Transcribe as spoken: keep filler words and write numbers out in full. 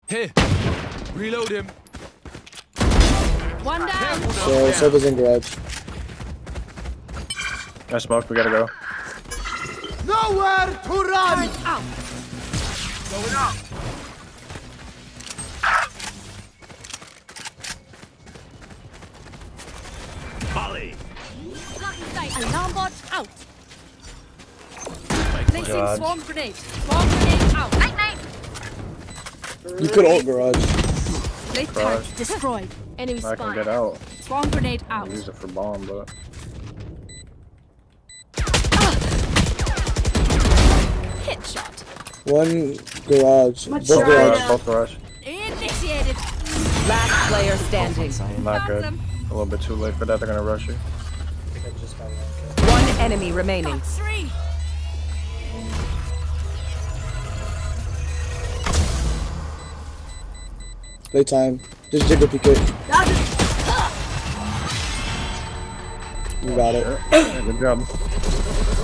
Here. Reload him. One down. So, Soba's in garage. I smoke, we gotta go. Nowhere to run! Out. Going up. Volley. Alarm bot out. Placing God. swarm grenade. Swarm grenade out. Night, night. You could ult garage. Blade Garage. turret destroyed. Enemy I can spy. get out. Swarm grenade I out. use it for bomb, but Headshot. One garage. Both both garage, garage. both garage. Initiated. Last player standing. Not good. A little bit too late for that. They're gonna rush you. One enemy remaining. Three. Playtime. Just jiggle peek it. You got it. Yeah, good job.